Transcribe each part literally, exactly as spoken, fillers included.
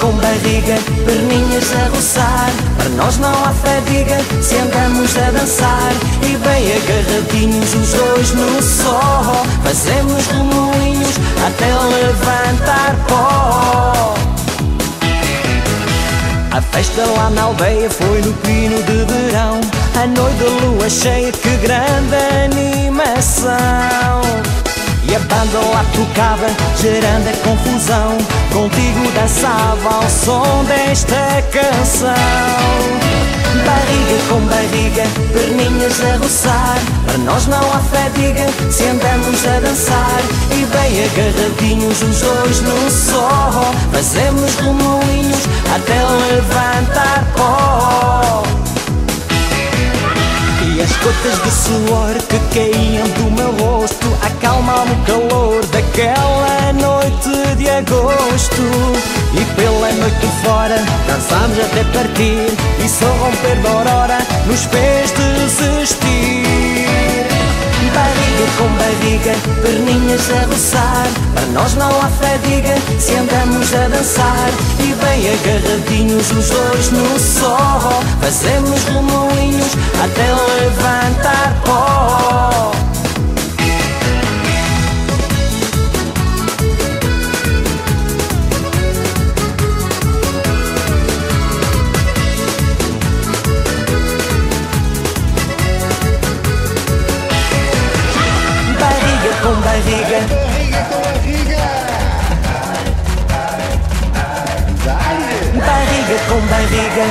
com barriga, perninhas a roçar. Para nós não há fadiga se andamos a dançar. E bem agarradinhos os dois no sol, fazemos remoinhos até levantar pó. A festa lá na aldeia foi no pino de verão, a noite da lua cheia, que grande animação. E a banda lá tocava, gerando a confusão, contigo dançava ao som desta canção. Barriga com barriga, perninhas a roçar. Para nós não há fadiga se andamos a dançar. E bem agarradinhos os dois no sol, fazemos remoinhos até levantar pó. E as gotas de suor que caíam do meu rosto acalmavam o calor daquela noite de agosto. E pela noite fora dançámos até partir, e só romper da aurora nos fez desistir. Barriga com barriga, perninhas a roçar. Para nós não há fadiga se andamos a dançar. E bem agarradinhos os dois no sol, fazemos remoinhos até levantar pó. Com barriga, barriga com barriga, barriga com barriga,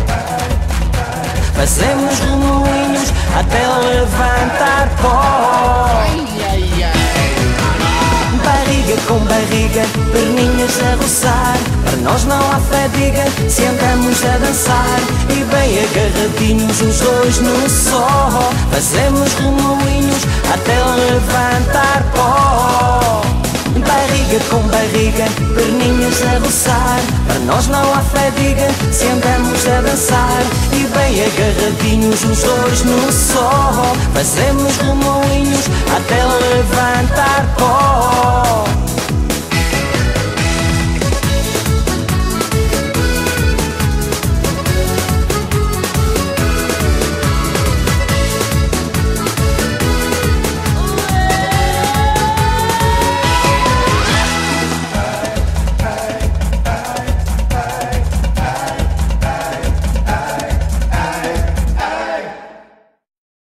fazemos remoinhos até levantar pó. ai, ai, ai. Barriga com barriga, perninhas a roçar. Para nós não há fadiga se andamos a dançar. E bem agarradinhos os dois no sol, fazemos remoinhos até levantar pó. Barriga com barriga, perninhas a roçar. Para nós não há fadiga se andamos a dançar. E bem agarradinhos os dois no sol, fazemos remoinhos até levantar